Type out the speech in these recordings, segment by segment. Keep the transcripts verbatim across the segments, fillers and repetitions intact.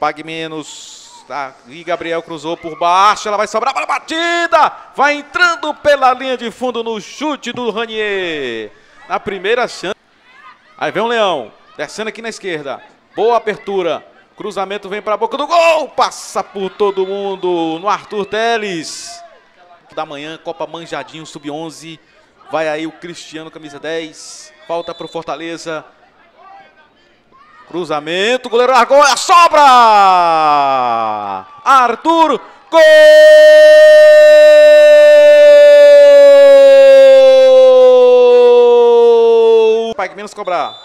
pague menos. Tá, e Gabriel cruzou por baixo, ela vai sobrar para a batida, vai entrando pela linha de fundo no chute do Ranier, na primeira chance. Aí vem o Leão, descendo aqui na esquerda, boa apertura, cruzamento vem para a boca do gol, passa por todo mundo no Arthur Teles. Da manhã, Copa Manjadinho, sub onze, vai aí o Cristiano, camisa dez, falta para o Fortaleza. Cruzamento, goleiro largou, a sobra! Arthur, gol! Pague menos cobrar.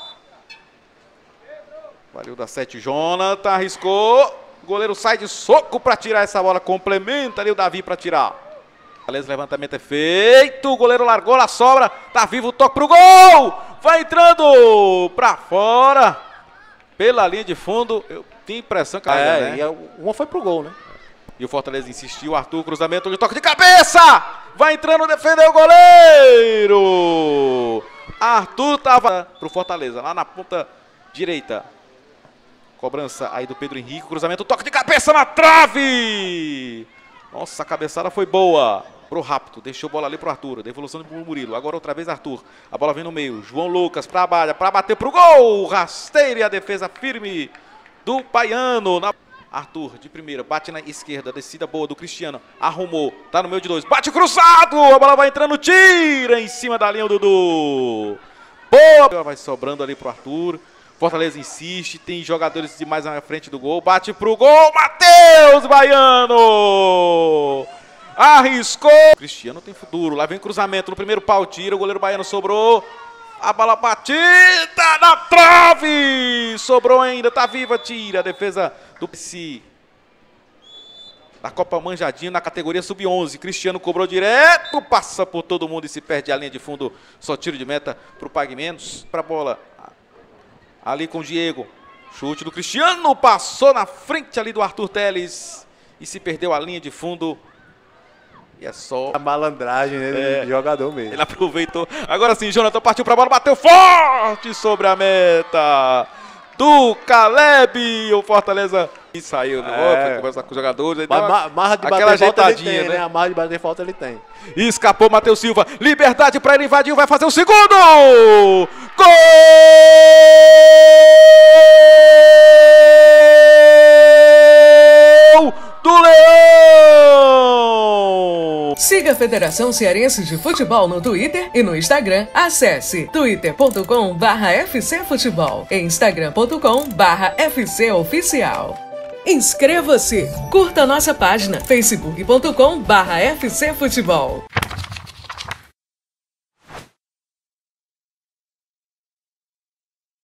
Valeu da sete, Jonathan, arriscou. O goleiro sai de soco para tirar essa bola, complementa ali o Davi para tirar. Beleza, levantamento é feito, o goleiro largou, a sobra, tá vivo o toque pro gol! Vai entrando para fora. Pela linha de fundo, eu tenho impressão que... É, né? e uma foi pro gol, né? E o Fortaleza insistiu, Arthur, cruzamento de toque de cabeça! Vai entrando, defendeu o goleiro! Arthur tava pro Fortaleza, lá na ponta direita. Cobrança aí do Pedro Henrique, cruzamento, toque de cabeça na trave! Nossa, a cabeçada foi boa. Pro rápido, deixou a bola ali pro Arthur, devolução pro Murilo, agora outra vez Arthur, a bola vem no meio, João Lucas pra Balha, pra bater pro gol, rasteira e a defesa firme do Baiano, na... Arthur de primeira, bate na esquerda, descida boa do Cristiano, arrumou, tá no meio de dois, bate cruzado, a bola vai entrando, tira em cima da linha o Dudu, boa, vai sobrando ali pro Arthur, Fortaleza insiste, tem jogadores demais na frente do gol, bate pro gol, Matheus Baiano! Arriscou. Cristiano tem futuro. Lá vem cruzamento no primeiro pau. Tira. O goleiro baiano sobrou. A bola batida na trave. Sobrou ainda. Tá viva. Tira. A defesa do P C. Da Copa Manjadinho na categoria sub onze. Cristiano cobrou direto. Passa por todo mundo e se perde a linha de fundo. Só tiro de meta pro Pague Menos. Pra bola. Ali com o Diego. Chute do Cristiano. Passou na frente ali do Arthur Teles. E se perdeu a linha de fundo. E é só a malandragem, né, é, do jogador mesmo. Ele aproveitou. Agora sim, Jonathan partiu pra bola, bateu forte sobre a meta do Caleb. O Fortaleza e saiu, né? Foi conversar com os jogadores. Mas ma marra de aquela bater falta ele tem, né? né? A marra de bater falta ele tem. E escapou Matheus Silva. Liberdade pra ele, invadiu, vai fazer o segundo! Gol! Do Leão! Siga a Federação Cearense de Futebol no Twitter e no Instagram. Acesse twitter ponto com barra F C Futebol e instagram ponto com barra F C Oficial. Inscreva-se! Curta nossa página facebook ponto com barra F C Futebol.